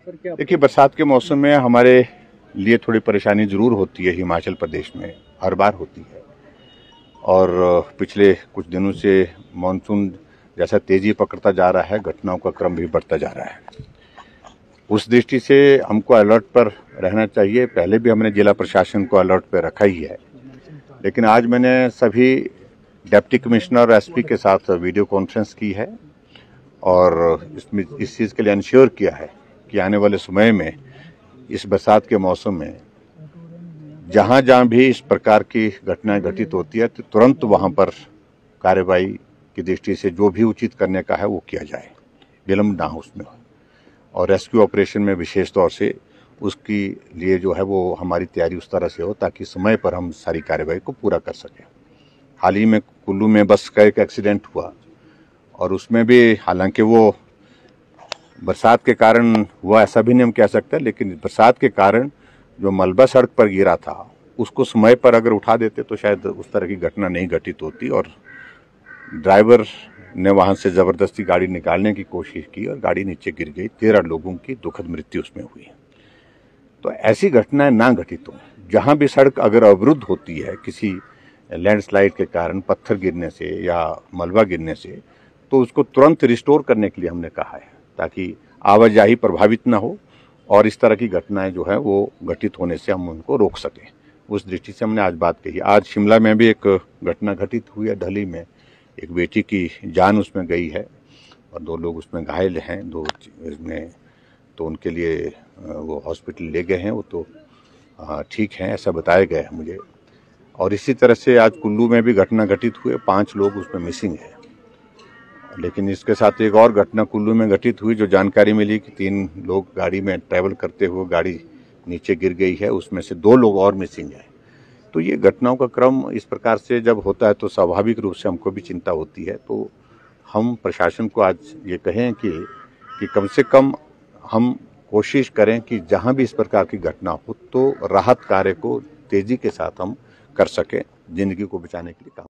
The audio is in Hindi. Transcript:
सर क्या? देखिए, बरसात के मौसम में हमारे लिए थोड़ी परेशानी ज़रूर होती है। हिमाचल प्रदेश में हर बार होती है और पिछले कुछ दिनों से मानसून जैसा तेज़ी पकड़ता जा रहा है, घटनाओं का क्रम भी बढ़ता जा रहा है। उस दृष्टि से हमको अलर्ट पर रहना चाहिए। पहले भी हमने जिला प्रशासन को अलर्ट पर रखा ही है, लेकिन आज मैंने सभी डिप्टी कमिश्नर और एसपी के साथ वीडियो कॉन्फ्रेंस की है और इसमें इस चीज़ के लिए इंश्योर किया है कि आने वाले समय में इस बरसात के मौसम में जहां जहां भी इस प्रकार की घटनाएं घटित होती है तो तुरंत वहां पर कार्रवाई की दृष्टि से जो भी उचित करने का है वो किया जाए, विलंब ना हो उसमें। और रेस्क्यू ऑपरेशन में विशेष तौर से उसकी लिए जो है वो हमारी तैयारी उस तरह से हो ताकि समय पर हम सारी कार्रवाई को पूरा कर सकें। हाल ही में कुल्लू में बस का एक एक्सीडेंट हुआ और उसमें भी हालांकि वो बरसात के कारण हुआ ऐसा भी नहीं हम कह सकते, लेकिन बरसात के कारण जो मलबा सड़क पर गिरा था उसको समय पर अगर उठा देते तो शायद उस तरह की घटना नहीं घटित होती और ड्राइवर ने वहां से जबरदस्ती गाड़ी निकालने की कोशिश की और गाड़ी नीचे गिर गई। 13 लोगों की दुखद मृत्यु उसमें हुई। तो ऐसी घटनाएं ना घटित हो। जहां भी सड़क अगर अवरुद्ध होती है किसी लैंडस्लाइड के कारण, पत्थर गिरने से या मलबा गिरने से, तो उसको तुरंत रिस्टोर करने के लिए हमने कहा है ताकि आवाजाही प्रभावित ना हो और इस तरह की घटनाएं जो है वो घटित होने से हम उनको रोक सकें। उस दृष्टि से हमने आज बात कही। आज शिमला में भी एक घटना घटित हुई है। ढली में एक बेटी की जान उसमें गई है और 2 लोग उसमें घायल हैं। 2 इसमें तो उनके लिए वो हॉस्पिटल ले गए हैं, वो तो ठीक हैं ऐसा बताया गया है मुझे। और इसी तरह से आज कुल्लू में भी घटना घटित हुई, 5 लोग उसमें मिसिंग हैं। लेकिन इसके साथ एक और घटना कुल्लू में घटित हुई जो जानकारी मिली कि 3 लोग गाड़ी में ट्रैवल करते हुए गाड़ी नीचे गिर गई है, उसमें से 2 लोग और मिसिंग हैं। तो ये घटनाओं का क्रम इस प्रकार से जब होता है तो स्वाभाविक रूप से हमको भी चिंता होती है। तो हम प्रशासन को आज ये कहें कि कम से कम हम कोशिश करें कि जहां भी इस प्रकार की घटना हो तो राहत कार्य को तेजी के साथ हम कर सकें, जिंदगी को बचाने के लिए काम